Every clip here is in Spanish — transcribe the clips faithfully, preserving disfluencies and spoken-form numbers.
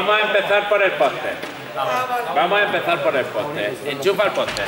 vamos a empezar por el póster. Vamos a empezar por el póster. Enchufa el póster.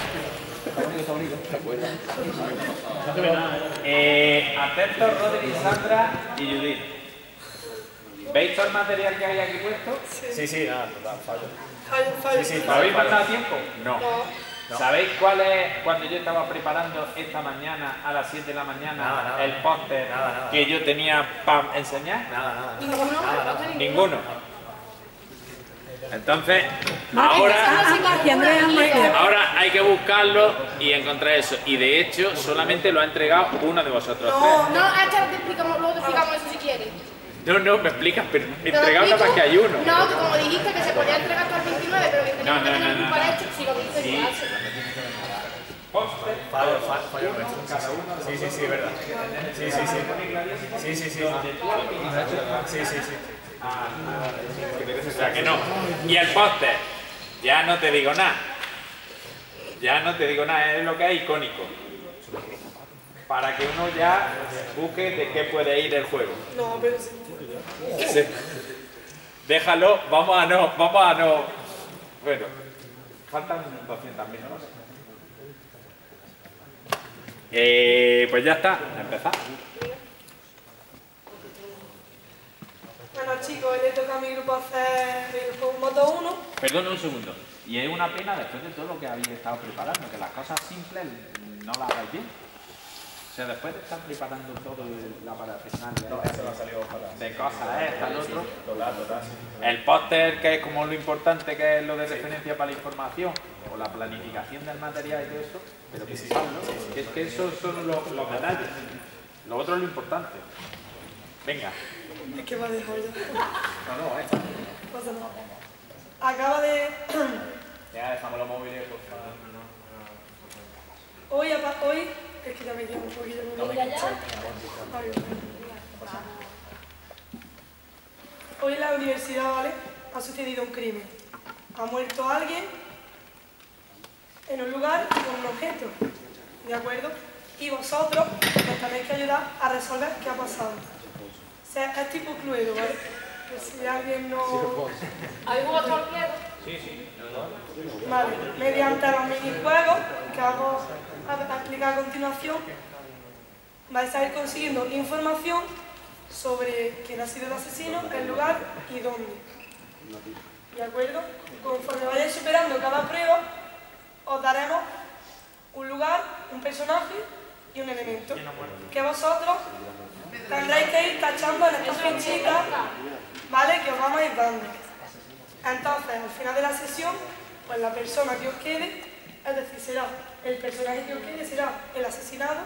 Eh, Acepto, Rodri, Sandra y Judith. ¿Veis todo el material que hay aquí puesto? Sí, sí, nada, total, fallo. Fallo, fallo. Sí, sí, ¿Me habéis pasado tiempo? No. No. ¿Sabéis cuál es cuando yo estaba preparando esta mañana a las siete de la mañana Nada, nada, el póster nada, nada. que yo tenía para enseñar? Nada, nada. ¿Ninguno? Nada, nada. Ninguno. Entonces, ahora, ahora hay que buscarlo y encontrar eso. Y de hecho, solamente lo ha entregado uno de vosotros No, tres. no, hasta te explicamos, luego te explicamos eso si quieres. No, no, me explicas, pero ¿Te lo entregado nada más explico? que hay uno. No, que como dijiste que se podía entregar hasta el veintinueve, pero que tenía No, que no, tener no, un no, para no. hecho, si lo dices, Sí. llevarse. Póster, Fallo, fallo, fallo nuestro. Sí, sí, sí, es verdad. Sí, sí, sí. Sí, sí, sí. Sí, sí, sí. o sea que no. Y el póster, ya no te digo nada. Ya no te digo nada, es lo que es icónico. Para que uno ya busque de qué puede ir el juego. No, pero sí. Sí. Déjalo, vamos a no, vamos a no. Bueno, faltan doscientas mil, ¿no? Eh, pues ya está, empezamos. Bueno chicos, hoy le toca a mi grupo hacer el juego Moto uno. Perdón un segundo. Y es una pena después de todo lo que habéis estado preparando, que las cosas simples no las hagáis bien. O sea, después de estar preparando todo la parafernalia de, de cosas, esta, lo otro, Total, total, sí. el póster, que es como lo importante que es lo de referencia para la información, o la planificación del material y todo eso, pero que sí, ¿no? Es que esos son los, los detalles. Lo otro es lo importante. Venga. Es que me ha dejado ya. No, no, esta. No pasa nada. Acaba de... Ya dejamos los móviles, por favor. Hoy, apa- hoy... Es que ya me quedo un poquillo. No me Hoy en la universidad, ¿vale? Ha sucedido un crimen. Ha muerto alguien en un lugar con un objeto, ¿de acuerdo? Y vosotros nos tenéis que ayudar a resolver qué ha pasado. O sea, es tipo Cluedo, ¿vale? Pues si alguien no... ¿Hay jugado todo el Cluedo? Sí, sí. Vale, mediante los minijuegos que vamos a explicar a continuación, vais a ir consiguiendo información sobre quién ha sido el asesino, el lugar y dónde. ¿De acuerdo? Conforme vayáis superando cada prueba, os daremos un lugar, un personaje y un elemento que vosotros tendréis que ir tachando en estas fichitas, ¿vale? Que os vamos a ir dando. Entonces, al final de la sesión, pues la persona que os quede, es decir, será el personaje que os quede, será el asesinado,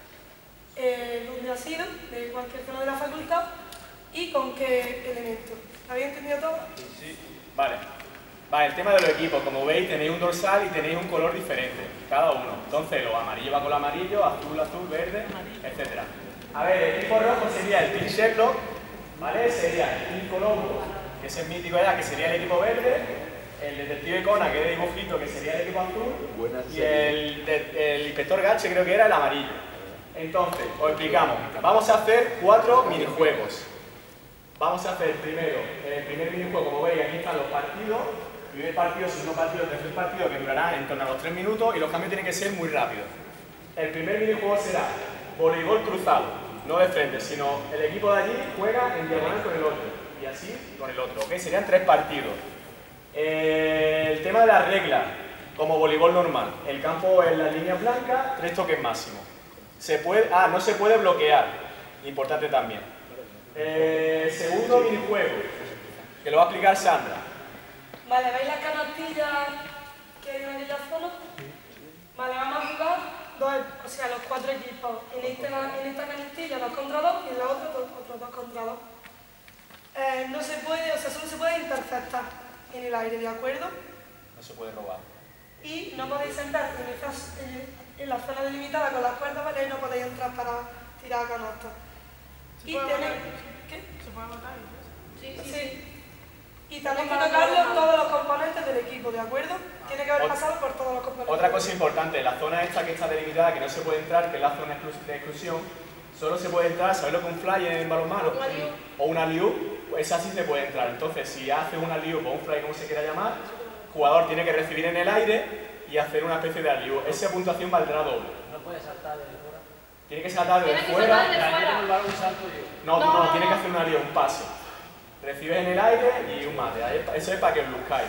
eh, dónde ha sido, de cualquier zona de la facultad y con qué elemento. ¿Habéis entendido todo? Sí. Vale. Vale, el tema de los equipos, como veis tenéis un dorsal y tenéis un color diferente, cada uno. Entonces, lo amarillo va con lo amarillo, azul, azul, verde, etcétera. A ver, el equipo rojo sería el Team Sherlock, ¿vale? Sería el Team Colombo, que es el mítico ya, que sería el equipo verde, el detective Conan, que es de dibujito, que sería el equipo azul, y el, de, el inspector Gache creo que era el amarillo. Entonces, os explicamos. Vamos a hacer cuatro minijuegos. Vamos a hacer primero, el primer minijuego, como veis, aquí están los partidos. Primer partido, segundo partido, tercer partido, que durará en torno a los tres minutos y los cambios tienen que ser muy rápidos. El primer minijuego será voleibol cruzado, no de frente, sino el equipo de allí juega en diagonal con el otro y así con el otro, ¿ok? Serían tres partidos. Eh, el tema de las reglas, como voleibol normal, el campo en las líneas blancas, tres toques máximos. Se puede, ah, no se puede bloquear, importante también. Eh, segundo minijuego, que lo va a explicar Sandra. Vale, ¿veis las canastillas que hay en aquella zona? Vale, vamos a jugar dos, o sea, los cuatro equipos. En esta, en esta canastilla dos contra dos y en la otra dos, otros dos contra dos. Eh, no se puede, o sea, solo se puede interceptar en el aire, ¿de acuerdo? No se puede robar. Y no podéis entrar en, estas, en, en la zona delimitada con las cuerdas, ¿vale? Y no podéis entrar para tirar canastas. Y tenéis... ¿Qué? ¿Se puede matar? Sí, sí. sí. Y tenéis que tocarlo todos los componentes del equipo, ¿de acuerdo? Tiene que haber pasado por todos los componentes. Otra cosa importante, la zona esta que está delimitada, que no se puede entrar, que es la zona de exclusión, solo se puede entrar, ¿sabéis lo que es un fly en balonmano? O una liu, esa sí se puede entrar. Entonces, si hace un alley-oop o un fly, como se quiera llamar, el jugador tiene que recibir en el aire y hacer una especie de alley-oop. Esa puntuación valdrá doble. No puede saltar de fuera. Tiene que saltar de Tiene que fuera. saltar de fuera. Un balón, un salto y... No, No, no, no, tiene no. que hacer un alley-oop, un pase. Recibes en el aire y un mate. Ahí- Eso es para que os luzcáis.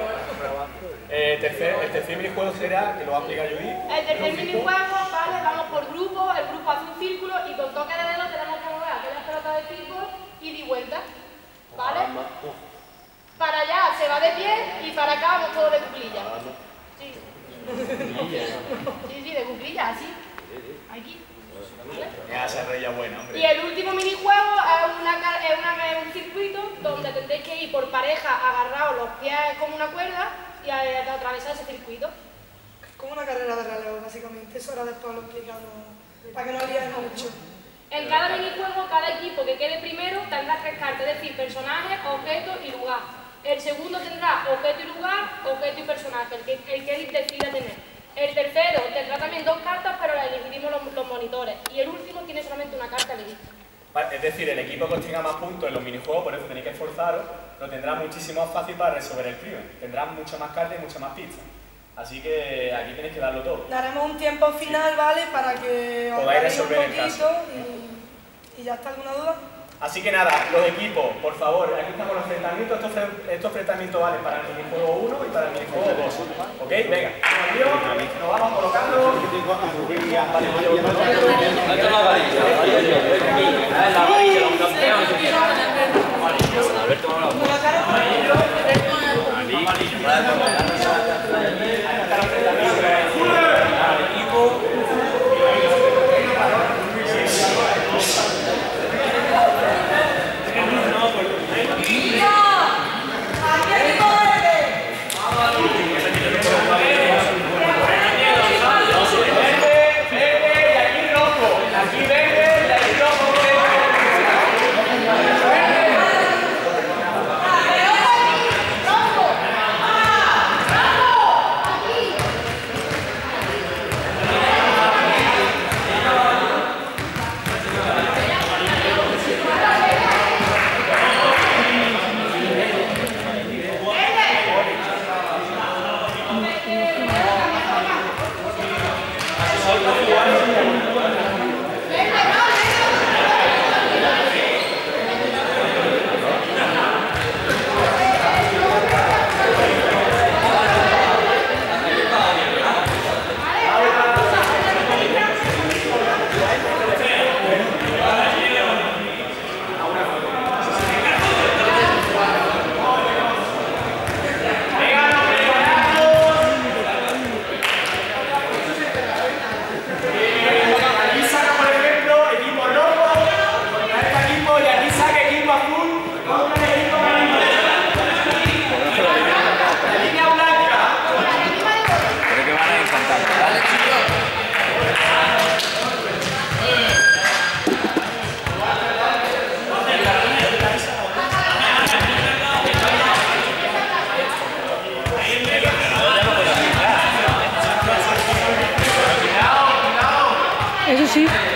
Eh, tercer, el tercer minijuego será, que lo va a explicar Judith. El tercer minijuego, ¿vale? Vamos por grupo, el grupo hace un círculo y con toque de dedo tenemos que mover aquellas pelotas de fútbol y di vuelta, ¿vale? Para allá se va de pie y para acá vamos todos de cuclillas. Sí. Sí, sí, de cuclillas, así. Aquí. ¿Vale? Ya, esa reya buena, hombre. Y el último minijuego es, una, car- es, una- es un circuito donde tendréis que ir por pareja agarrados los pies como una cuerda y a, a atravesar ese circuito. Como una carrera de relevo, básicamente. Eso ahora después lo explicamos para que no líes mucho. En cada minijuego, cada equipo que quede primero tendrá tres cartas, es decir, personaje, objeto y lugar. El segundo tendrá objeto y lugar, objeto y personaje, el que, el que él decida tener. El tercero tendrá también dos cartas, pero las elegiremos los, los monitores. Y el último tiene solamente una carta elegida. Vale, es decir, el equipo que os tenga más puntos en los minijuegos, por eso tenéis que esforzaros, lo tendrá muchísimo más fácil para resolver el crimen. Tendrá mucho más cartas y muchas más pistas. Así que aquí tenéis que darlo todo. Daremos un tiempo final, ¿vale? Para que os Podáis aclaréis un resolver el poquito y, y ya está. ¿Alguna duda? Así que nada, los equipos, por favor, aquí estamos los enfrentamientos. Estos, fre- estos enfrentamientos valen para el minijuego uno y para el minijuego dos. ¿Ok? Venga, nos vamos colocando. Eso sí.